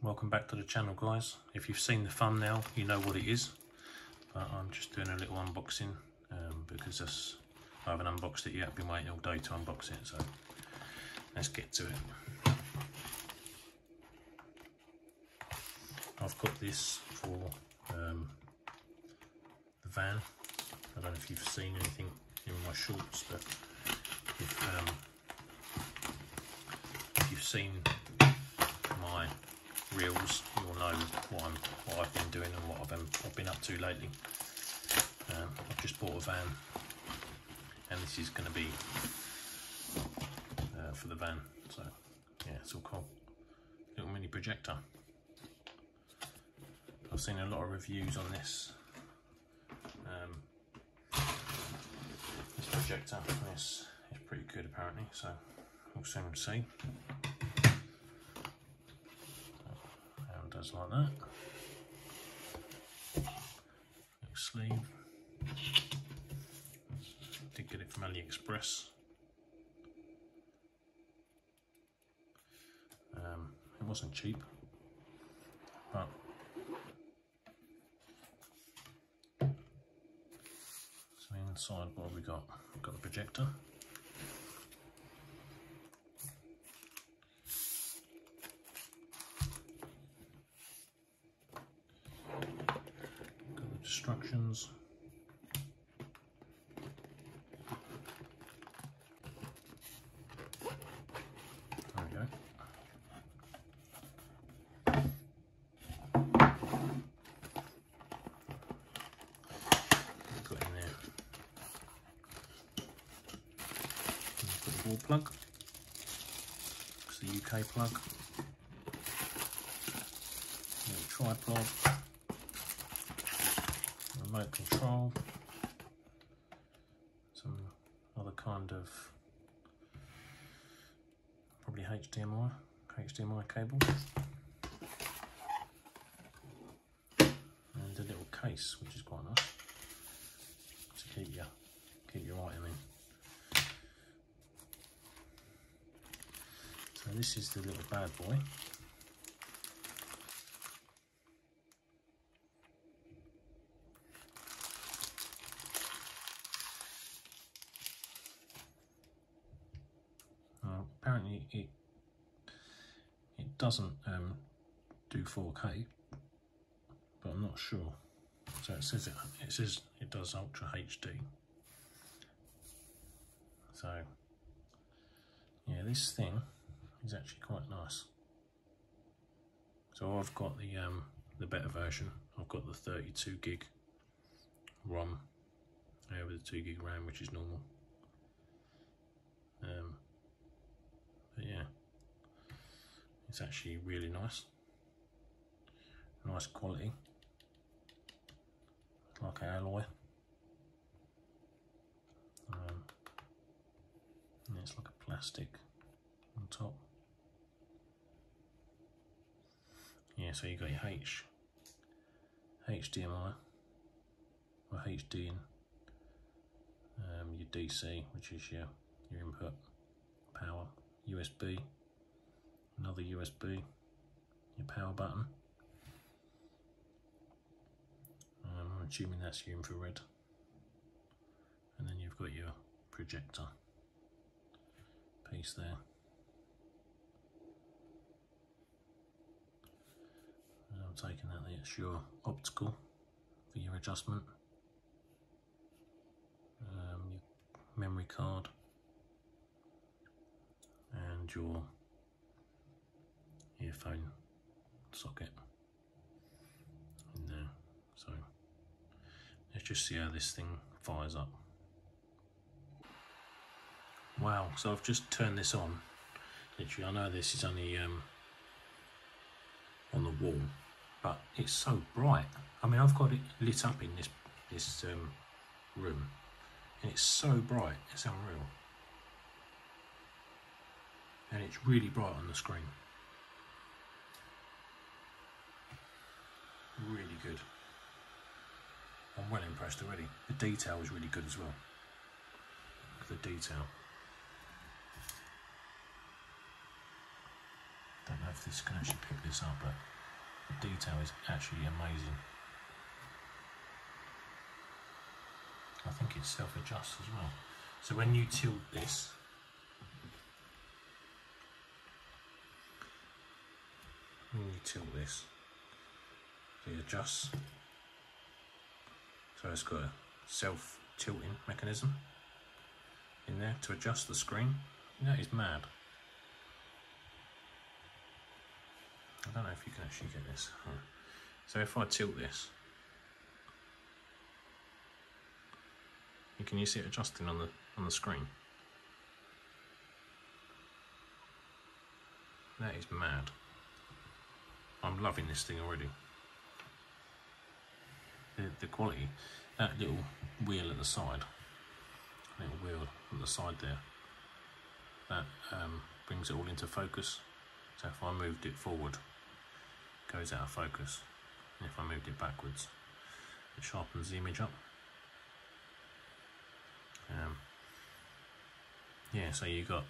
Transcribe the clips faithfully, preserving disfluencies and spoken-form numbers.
Welcome back to the channel, guys. If you've seen the thumbnail, you know what it is, but I'm just doing a little unboxing um, because that's, I haven't unboxed it yet. I've been waiting all day to unbox it, so let's get to it. I've got this for um, the van. I don't know if you've seen anything in my shorts, but if, um, if you've seen my reels, you'll know what, I'm, what I've been doing and what I've been, I've been up to lately. Um, I've just bought a van, and this is going to be uh, for the van. So yeah, it's all cool. Little mini projector. I've seen a lot of reviews on this. Um, this projector, this is pretty good apparently. So we'll soon see. Does like that. Little sleeve. Did get it from AliExpress. Um, it wasn't cheap, but so inside, what have we got? We've got the projector. Instructions. There we go. Got in there. Got the wall plug. It's the U K plug. Little tripod. Remote control, some other kind of probably H D M I, H D M I cable, and a little case, which is quite nice to keep your keep your item in. So this is the little bad boy. Apparently it it doesn't um, do four K, but I'm not sure. So it says it, it says it does Ultra H D. So yeah, this thing is actually quite nice. So I've got the um, the better version. I've got the thirty-two gig ROM uh, with the two gig RAM, which is normal. Um, But yeah, it's actually really nice, nice quality, it's like an alloy, um, and it's like a plastic on top. Yeah, so you got your H, H D M I, or H D and um, your D C, which is your, your input power. U S B, another U S B, your power button. Um, I'm assuming that's your infrared. And then you've got your projector piece there. And I'm taking that that's your optical for your adjustment. Um, your memory card. And your earphone socket in there. So let's just see how this thing fires up. Wow, so I've just turned this on. Literally, I know this is only um, on the wall, but it's so bright. I mean, I've got it lit up in this, this um, room, and it's so bright, it's unreal. And it's really bright on the screen. Really good. I'm well impressed already. The detail is really good as well. Look at the detail. Don't know if this can actually pick this up, but the detail is actually amazing. I think it self-adjusts as well. So when you tilt this, when you tilt this, it adjusts. So it's got a self-tilting mechanism in there to adjust the screen. That is mad. I don't know if you can actually get this. So if I tilt this, can you see it adjusting on the on the screen? That is mad. I'm loving this thing already. The, the quality, that little wheel at the side, little wheel at the side there, that um, brings it all into focus. So if I moved it forward, it goes out of focus, and if I moved it backwards, it sharpens the image up. Um, yeah, so you got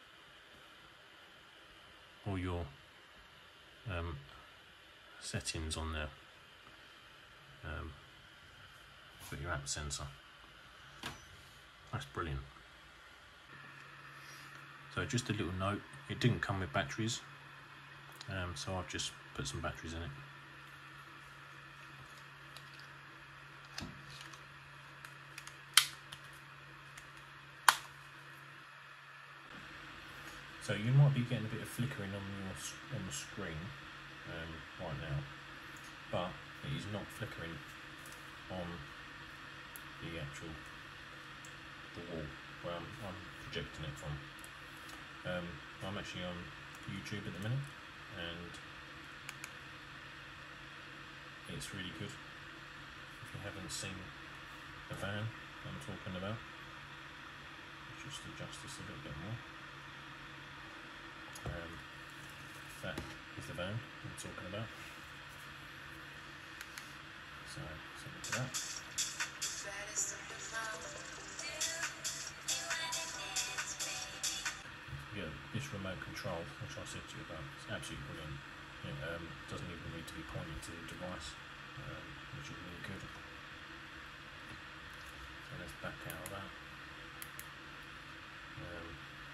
all your um, settings on there. Um, got your app sensor. That's brilliant. So just a little note, it didn't come with batteries, um, so I've just put some batteries in it. So you might be getting a bit of flickering on your on the screen um, right now, but it is not flickering on the actual the wall where I'm, I'm projecting it from. Um, I'm actually on YouTube at the minute, and it's really good. If you haven't seen the van I'm talking about, let's just adjust this a little bit more. Um, that is the van I'm talking about. So, something to that. Yeah, this remote control, which I said to you about, it's absolutely brilliant. It um, doesn't even need to be pointed to the device, um, which is really good. So let's back out of that. Um,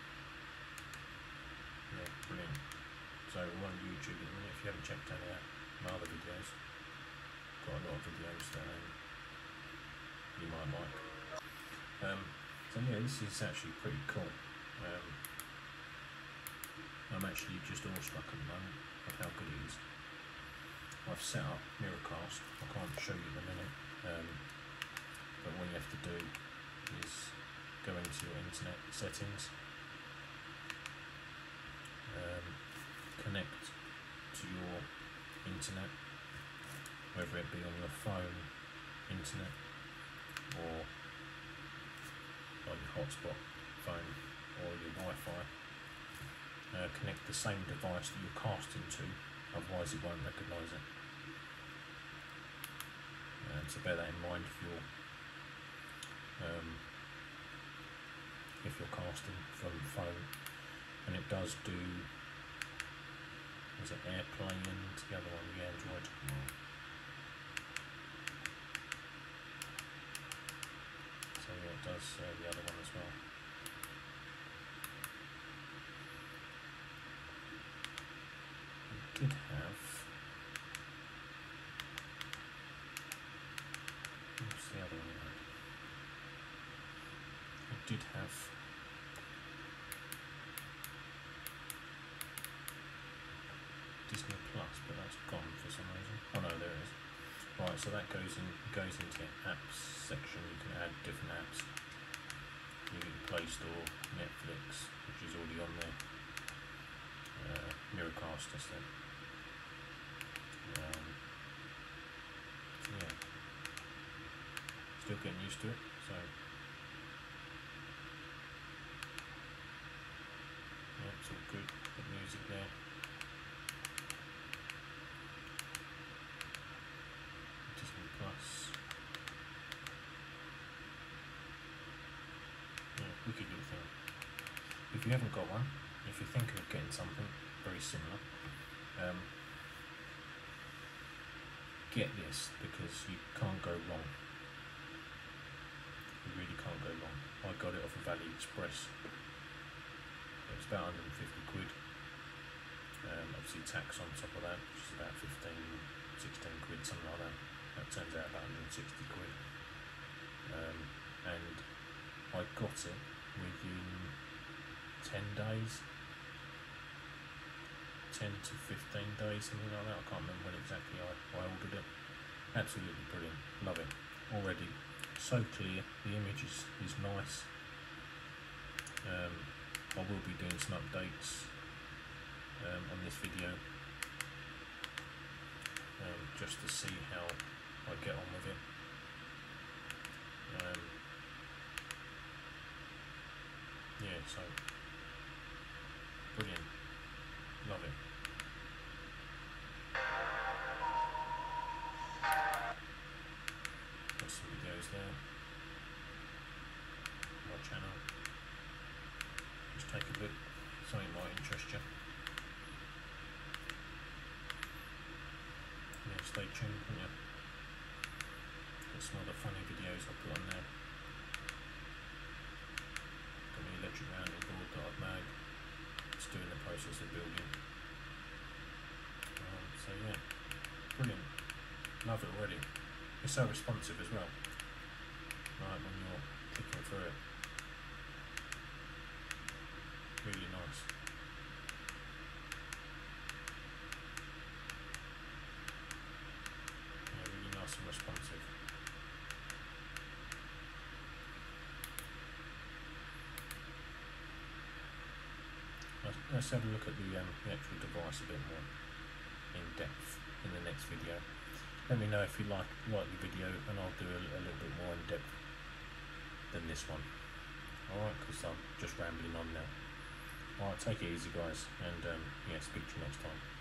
Yeah, brilliant. So we're on YouTube at the minute. If you haven't checked any out my other videos, got a lot of videos that um, you might like. Um, so yeah, this is actually pretty cool. Um, I'm actually just awestruck at the moment of how good it is. I've set up Miracast. I can't show you in a minute, um, but what you have to do is go into your internet settings. Um, connect to your internet, whether it be on your phone internet or like your hotspot phone or your Wi-Fi. Uh, connect the same device that you're casting to, otherwise it won't recognise it. Uh, so bear that in mind if you're um, if you're casting from phone. And it does do, is it Airplane and the other one, the Android? So yeah, it does uh, the other one as well. It did have, what's the other one? It did have Disney Plus, but that's gone for some reason. Oh no, there it is. Right, so that goes in goes into apps section. You can add different apps. You can Play Store, Netflix, which is already on there. Uh, Miracast, I said. Um, so yeah, still getting used to it. So yeah, it's all good. Got music there. Plus, yeah, wicked little thing. If you haven't got one, if you're thinking of getting something very similar, Um, get this, because you can't go wrong. You really can't go wrong. I got it off of AliExpress. It was about one hundred and fifty quid. Um, obviously tax on top of that, which is about fifteen, sixteen quid, something like that. That turns out about one hundred and sixty quid. Um, and I got it within ten days, ten to fifteen days, something like that. I can't remember when exactly I, I ordered it. Absolutely brilliant, love it. Already so clear, the image is, is nice. Um, I will be doing some updates um, on this video, um, just to see how I get on with it. Um, yeah, so brilliant, love it. Got some videos there, my channel. Just take a look, something might interest you. Yeah, stay tuned, won't you? Got some other funny videos I'll put on there. Got the electric rounding board that I've made. Still in the process of building. Um, so yeah, brilliant. Love it already. It's so responsive as well. Right, when you're clicking through it. Really nice. Yeah, really nice and responsive. Let's, let's have a look at the, um, the actual device a bit more in depth in the next video. Let me know if you like like the video, and I'll do a, a little bit more in depth than this one. Alright, because I'm just rambling on now. Alright, take it easy guys, and um, yeah, speak to you next time.